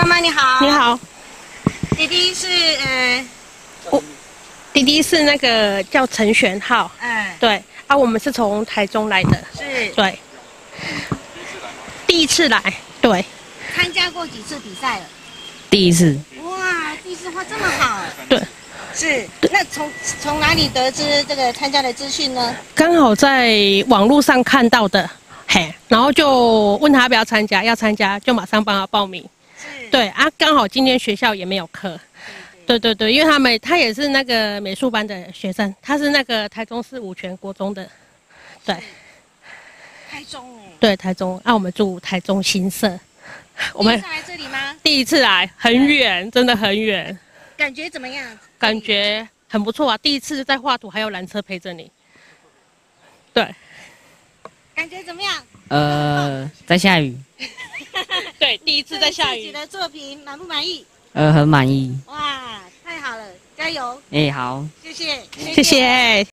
妈妈你好。 你好， 弟弟是弟弟是那个叫陈玄浩，对啊，我们是从台中来的， 是对，第一次来，对， 参加过几次比赛了？ 第一次， 哇，第一次画这么好。 对， 是。那从哪里得知这个参加的资讯呢？ 刚好在网络上看到的，嘿，然后就问他要不要参加，要参加就马上帮他报名。 是。 对啊，刚好今天学校也没有课。对，因为他也是那个美术班的学生，他是那个台中市五权国中的，对。 台中对，台中啊，我们住台中新社。我们第一次来这里吗？ 第一次来，很远，真的很远。 感觉怎么样？ 感觉很不错啊！第一次在画图，还有缆车陪着你。对。 感觉怎么样？ 在下雨。 对，第一次在下雨。 自己的作品满不满意？ 很满意。 哇，太好了，加油！ 好。 谢谢， 谢谢。